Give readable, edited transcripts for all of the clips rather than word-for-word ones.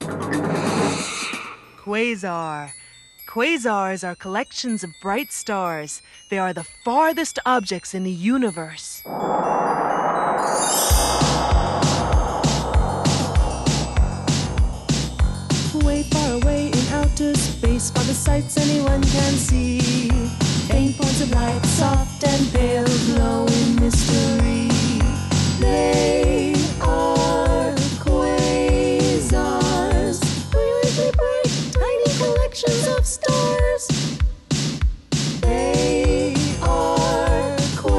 Quasar. Quasars are collections of bright stars. They are the farthest objects in the universe. Way far away in outer space, are the sights anyone can see. Faint points of light, soft and pale, glowing mystery. They are quasars, brilliantly bright, tiny collections of stars. They are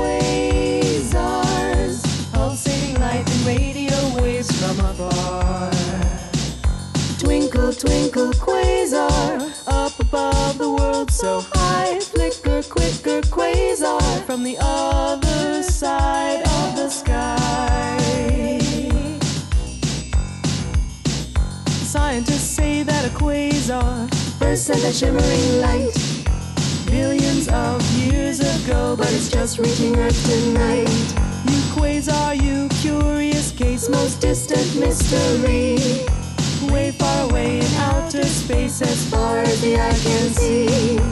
quasars, pulsating light and radio waves from afar. Twinkle, twinkle, quasar, up above the world so high. Flicker, quicker, quasar, from the other side of the sky. Scientists say that a quasar first sent that shimmering light billions of years ago, but it's just reaching Earth tonight. You quasar, you curious case, most distant mystery. Way far away in outer space, as far as the eye can see.